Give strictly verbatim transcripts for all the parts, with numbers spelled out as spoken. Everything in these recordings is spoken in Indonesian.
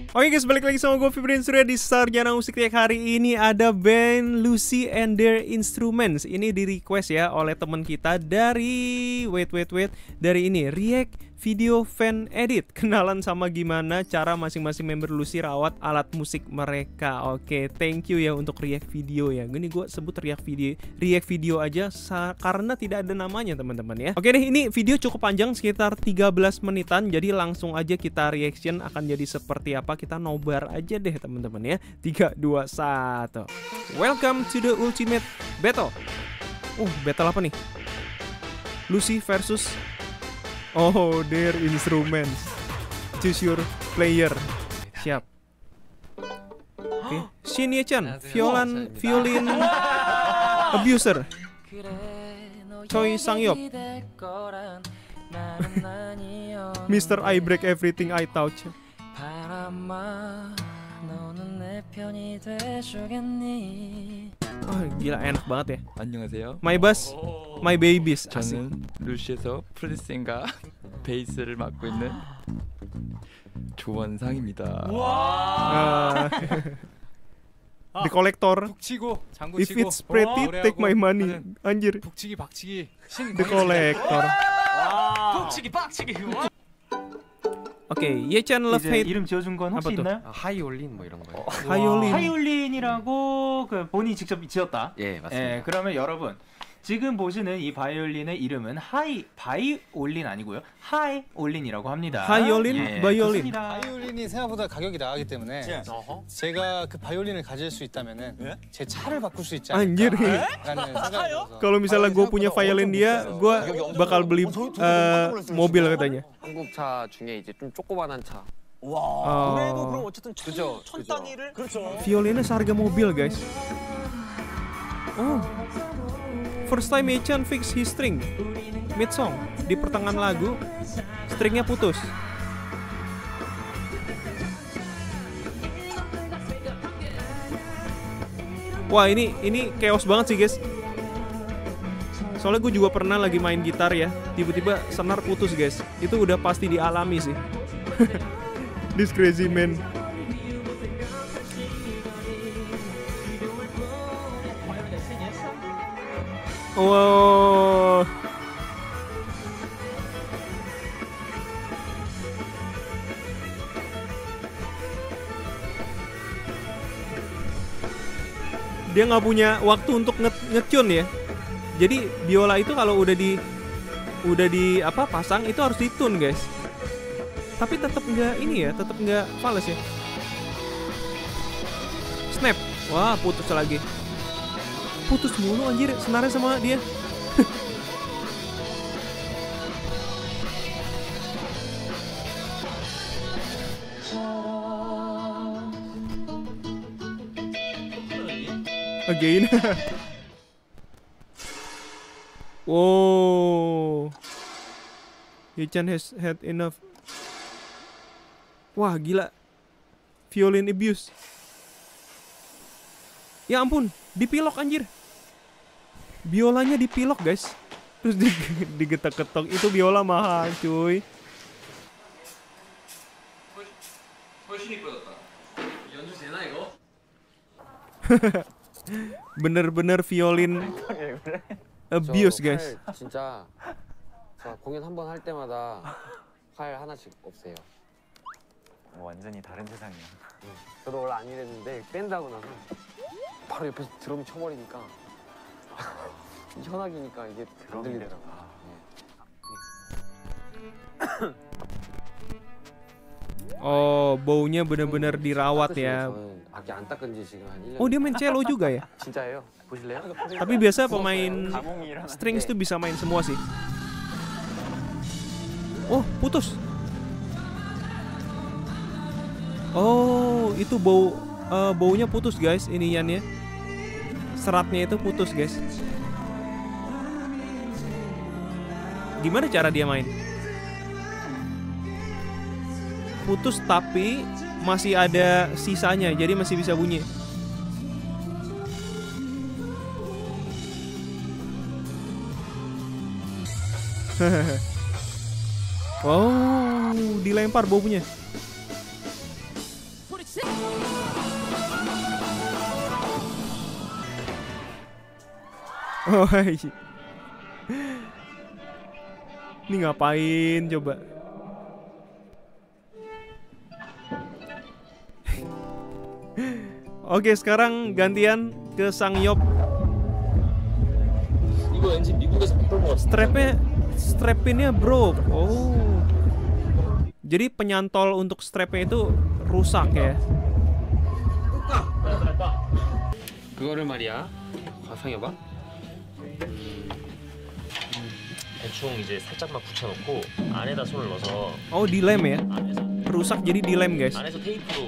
Oke guys, balik lagi sama gue Fibrin Surya di Sarjana Musik React. Hari ini ada band Lucy and Their Instruments. Ini di request ya oleh teman kita dari Wait wait wait dari ini React Video Fan Edit. Kenalan sama gimana cara masing-masing member Lucy rawat alat musik mereka. Oke, thank you ya untuk React Video ya. Gini gue sebut React Video, React Video aja karena tidak ada namanya teman-teman ya. Oke deh, ini video cukup panjang sekitar tiga belas menitan. Jadi langsung aja kita reaction akan jadi seperti apa. Kita nobar aja deh teman-teman ya. Tiga, dua, satu. Welcome to the ultimate battle. Uh, battle apa nih? Lucy versus Oh, their instruments. Choose your player. Siap. Oke, okay. Shin Ye-chan, violin, violin abuser. Choi Sang-hyuk, Mister I break everything I touch. Oh, gila enak banget ya. 안녕하세요. My bass, my babies. 저는 루시에서 프로듀싱과 베이스를 맡고 있는 조원상입니다. 와. The collector. 북치고 장구 If 치고. it's pretty, take my money. Anjir. 북치기 박치기. 신 The collector. 북치기 박치기. Oke, okay, Ye-chan Love 이제 Hate. 이름 지어준 건 혹시 있나요? 아, 하이올린 뭐 이런 거요. 하이올린. 하이올린이라고 그 본인이 직접 지었다. 예, 맞습니다. 예, 그러면 여러분 지금 보시는 이 바이올린의 이름은 하이 바이올린 아니고요. 하이올린이라고 합니다. 하이올린, 예, 바이올린. 좋습니다. 바이올린이 생각보다 가격이 나가기 때문에 예. 제가 그 바이올린을 가질 수 있다면은 예? 제 차를 바꿀 수 있지 Anjir. 않을까라는 생각이 들어서. Kalau misalnya gue punya violin dia, gue bakal beli uh, mobil katanya. 한국 차 중에 이제 좀 조그만한 차. 와. 그래도 그럼 어쨌든 천, 그죠, 천 그죠. 단위를 그렇죠. Violinnya seharga mobil guys. Oh, first time Ye-chan fix his string mid song. Di pertengahan lagu stringnya putus. Wah, ini ini chaos banget sih guys. Soalnya gue juga pernah lagi main gitar ya, tiba-tiba senar putus guys. Itu udah pasti dialami sih. This crazy man. Wow. Dia nggak punya waktu untuk nge-tune ya. Jadi biola itu kalau udah di udah di apa pasang itu harus ditune guys. Tapi tetap nggak ini ya, tetap nggak fals ya. Snap, wah putus lagi. Putus mulu anjir, senarnya sama dia. Again. Wow. Ye-chan has had enough. Wah gila. Violin abuse. Ya ampun, dipilok anjir. Biolanya dipilok guys. Terus digetok-getok. Itu biola mahal cuy. Bener-bener violin abuse guys. 진짜 저 공연 한 번 할 때마다 활 하나씩 없애요. 완전히 다른 세상이야. 응. 저도 원래 안 이랬는데 뺀다고 나서 바로 옆에서 드럼 쳐버리니까 현악이니까 이게 안 들리더라고. Oh, baunya bener-bener dirawat ya. 악기 안 닦은 지 지금 한 일 년. Oh, dia main cello juga ya? 진짜예요. 보실래요? Tapi biasa pemain strings tuh bisa main semua sih. Oh, putus. Oh, itu bau uh, baunya putus guys, iniannya. Seratnya itu putus guys. Gimana cara dia main? Putus tapi masih ada sisanya, jadi masih bisa bunyi. Oh, dilempar baunya. Oh iya. Ini ngapain coba? Oke, sekarang gantian ke Sangyop. Strapnya, strapinnya bro. Oh. Jadi penyantol untuk strapnya itu rusak ya? 그거를 말이야. 상여봐. 대충 이제 살짝만 붙여놓고 안에다 손을 넣어서. Oh, dilem ya? 안에서 Rusak jadi dilem guys. 안에서 테이프로.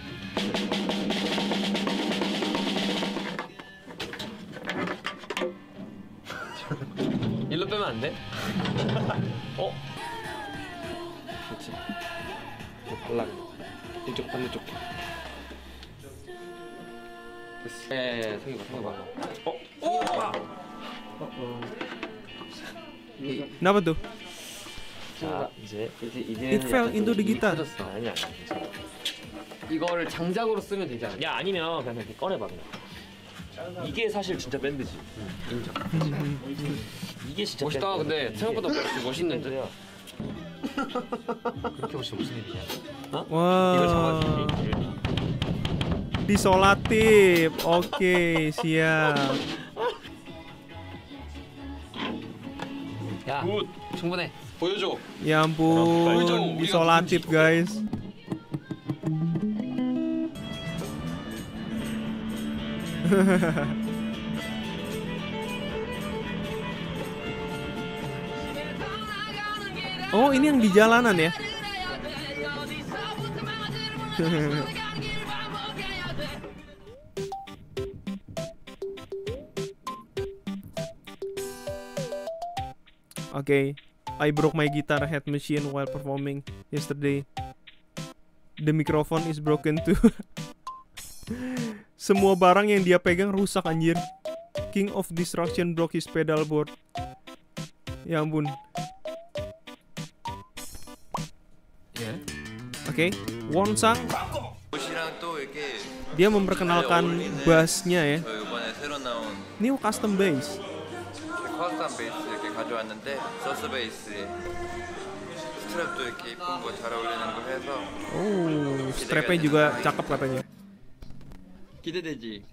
일로 빼면 안 돼? 어? 그렇지. 발라. 이쪽 반대쪽. 됐어. 네, 성이봐, 성이봐. 어? 오! Kenapa tuh? 자, 이제 이제 이제 It fell into the guitar. 아니 아니. 이거를 장작으로 쓰면 되지 않아? 야 아니면 그냥 이렇게 꺼내봐 그냥. 이게 사실 진짜 밴드지. 인정. 이게 진짜 멋있다. 근데 생각보다 멋있는데. 그렇게 멋있어 무슨 일이야? 어? 이걸 Wow. 잡아줄게. Disolatif. Oke, siap. 야, 충분해. 보여줘. Ya ampun, disolatif guys. Oh, ini yang di jalanan ya? Okay, I broke my guitar head machine while performing yesterday. The microphone is broken too. Semua barang yang dia pegang rusak anjir. King of Destruction broke his pedal board. Ya ampun. Oke, okay. Wonsang. Dia memperkenalkan bassnya ya. New custom bass. 커스텀 베이스 이렇게 가져왔는데 서스 베이스에 스트랩도 이렇게 이쁜 거 잘 어울리는 거 해서 Oh, strapnya juga cakep katanya. 기대되지?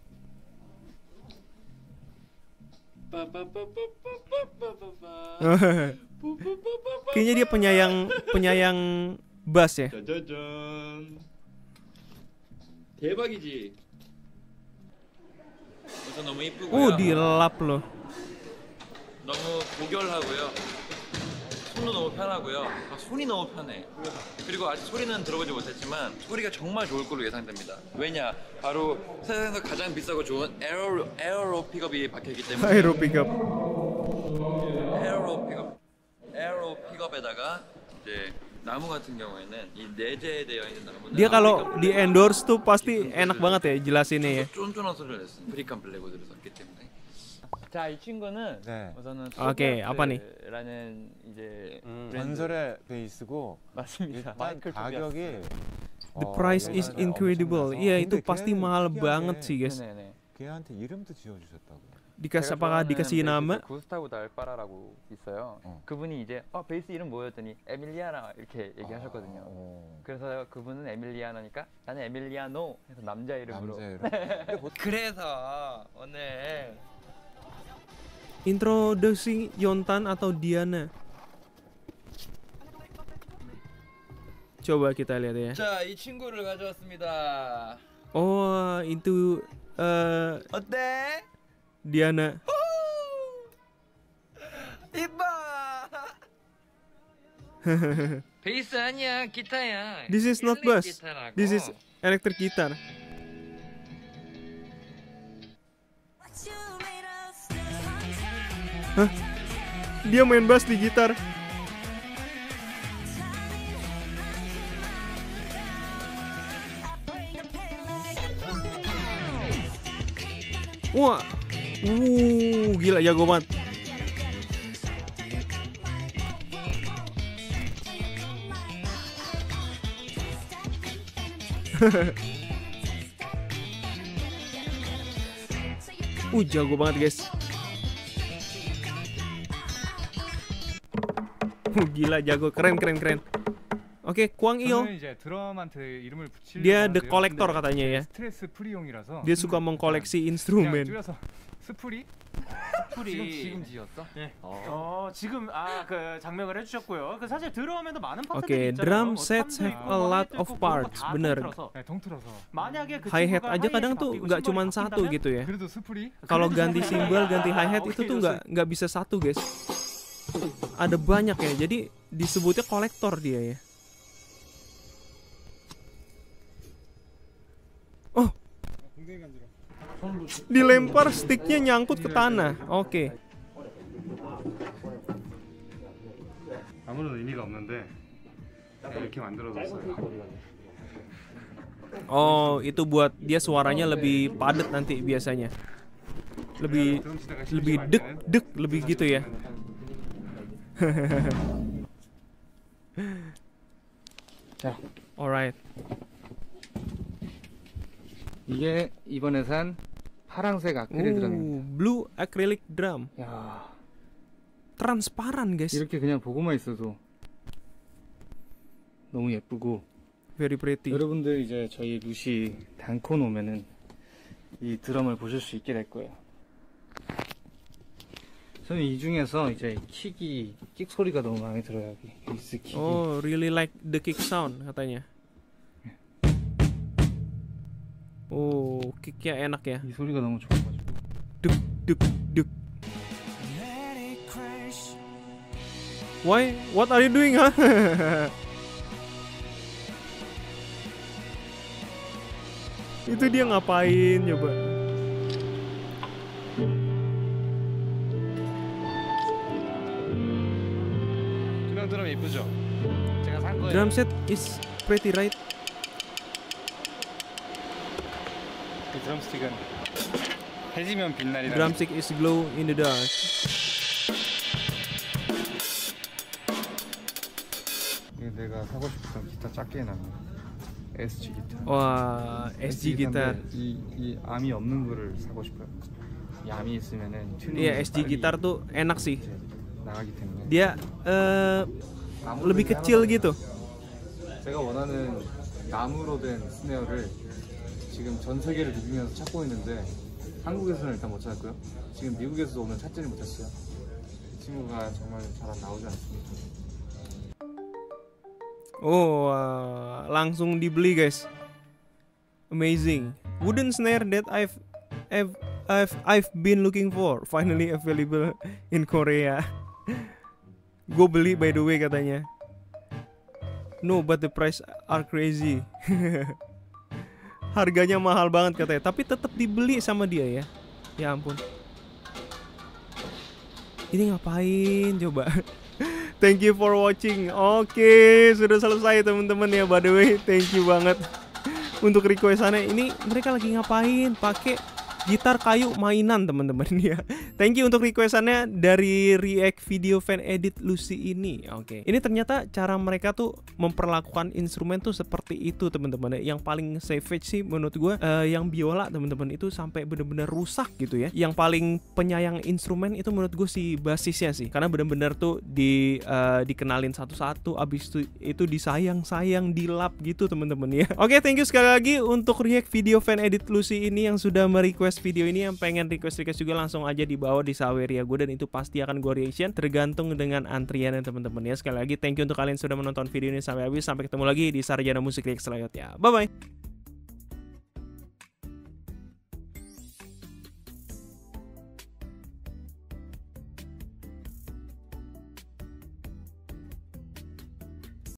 Kayaknya dia penyayang penyayang bass ya. 짜자잔 대박이지? 우선 너무 이쁘고요. Oh, dilap loh. 너무 고결하고요. 손도 너무 편하고요. 아, 손이 너무 편해. 그리고 아직 소리는 들어보지 못했지만 소리가 정말 좋을 걸로 예상됩니다. 왜냐? 바로 세상에서 가장 비싸고 좋은 에어로 에어로 픽업이 박혀있기 때문에. Aero pickup. 에어로 픽업. 에어로 픽업에다가 이제 나무 같은 경우에는 이 내재되어 있는 나무는 Dia kalau di endorse tuh pasti enak banget ya jelasinnya ya. 쫀쫀한 소리를 냈습니다. 프리칸 블랙우드를 썼기 때문에. 자, 이 친구는 네. 우선은 오케이, 아빠니. 라는 이제 음, 브랜드. 전설의 베이스고 맞습니다. 일단 마이클 가격이 The 어, price is 얘가 incredible. 엄청나서. Iya, 근데 itu pasti 걔는 mahal 특이하게 banget sih guys. 네네. 걔한테 이름도 지어주셨다고. Dikasih apakah dikasih nama? 구스타브 달바라라고 있어요. 어. 그분이 이제 어 베이스 이름 뭐였더니 에밀리아나 이렇게 얘기하셨거든요. 어, 그래서 그분은 에밀리아나니까 나는 에밀리아노 해서 남자 이름으로. 남자 이름. 근데 보통 그래서 오늘 Introducing Yontan atau Diana. Coba kita lihat ya. 자, 이 친구를 가져왔습니다. Oh, itu eh 어때? Diana. 이뻐. 베이스 아니야, 기타야. This is not 일렉 bass. 기타라고. This is electric guitar. Hah? Dia main bass di gitar. Wah, uh, gila jago banget. Uh, jago banget guys. Gila, jago, keren keren keren. Oke, Kwang Il. 저는 이제 드럼한테 이름을 붙이려고 Dia the 하는데요. collector 근데 katanya ya. 스트레스 프리용이라서 Dia suka mengkoleksi 그냥 instrumen. 줄여서 스프리? 풀이 지금 지금 지었어? 네. 어, 지금 아 그 장명을 해주셨고요. 그 사실 드럼에도 많은 Oke, 파트들이 있잖아요. drum 뭐 sets 탐도 have 있고 a 뭐 lot 하이도 of 있고 그런 거 parts. 다 bener. 통틀어서 네, 통틀어서. 만약에 그 Hi-hat 친구가 aja kadang hi-hat이 tuh 바뀌고 nggak 심벌이 cuman satu 바뀐다면 gitu ya. 그래도 스프리? Kalau 그래도 ganti 스프리. simbol, ganti hi-hat Oke, itu tuh 좋습니다. nggak nggak bisa satu guys. Ada banyak ya, jadi disebutnya kolektor dia ya. Oh, dilempar sticknya nyangkut ke tanah. Oke. 아무런 의미가 없는데 이렇게 만들어졌어요. Oh, itu buat dia suaranya lebih padat nanti biasanya. Lebih lebih dek dek lebih gitu ya. Alright. 이게 이번에 산 파란색 아크릴 드럼입니다. Uh, blue acrylic drum. 야, Transparan guys. 이렇게 그냥 보고만 있어도 너무 예쁘고. Very pretty. 여러분들 이제 저희 루시 단콘 오면은 이 드럼을 보실 수 있게 될 거예요. 저는 이 중에서 이제 킥이 킥 소리가 너무 마음에 들어요. 여기 베이스 킥이. Oh, really like the kick sound katanya. Oh, kicknya enak ya. 이 소리가 너무 좋아가지고. Duk duk duk. Why? What are you doing, huh? Itu dia ngapain coba? 그냥 드럼 예쁘죠? 제가 산 거예요. Drum set is pretty right. 이 드럼 스틱은 해지면 빛나리라는 Drumstick is glow in the dark. 이거 내가 사고 싶었던 기타 작게 해놨네. 에스지 기타. Wah, S G gitar. 이, 이 암이 없는 거를 사고 싶어요. 이 암이 있으면은 튜닝이 Iya, S G 빨리 gitar tuh enak sih. 이제 나가기 때문에. Dia eh 나무로 lebih 된 kecil 하나가 gitu. 제가 원하는 나무로 된 스네어를 지금 전 세계를 누비면서 찾고 있는데 한국에서는 일단 못 찾았고요. 지금 미국에서도 오늘 찾지를 못했어요. 이 친구가 정말 잘 안 나오지 않습니다. Oh, wah, langsung dibeli guys. Amazing. Wooden snare that I've I've I've I've been looking for finally available in Korea. Gue beli by the way katanya. No, but the price are crazy. Harganya mahal banget katanya, tapi tetap dibeli sama dia ya. Ya ampun. Ini ngapain coba? Thank you for watching. Oke, sudah selesai teman-teman ya. By the way, thank you banget untuk requestannya. Ini mereka lagi ngapain? Pakai gitar kayu mainan teman-teman ya. Thank you untuk requestannya dari react video fan edit Lucy ini. Oke, ini ternyata cara mereka tuh memperlakukan instrumen tuh seperti itu teman-teman. Yang paling savage sih menurut gue uh, yang biola teman-teman, itu sampai bener-bener rusak gitu ya. Yang paling penyayang instrumen itu menurut gue si basisnya sih, karena bener-bener tuh di uh, dikenalin satu-satu, abis itu itu disayang-sayang, dilap gitu teman-teman ya. Oke, thank you sekali lagi untuk react video fan edit Lucy ini yang sudah merequest video ini. Yang pengen request-request juga langsung aja di bawah di Saweria gue, dan itu pasti akan gue reaction tergantung dengan antriannya teman-teman ya. Sekali lagi thank you untuk kalian sudah menonton video ini sampai habis. Sampai ketemu lagi di Sarjana Musik React selanjutnya. Bye bye.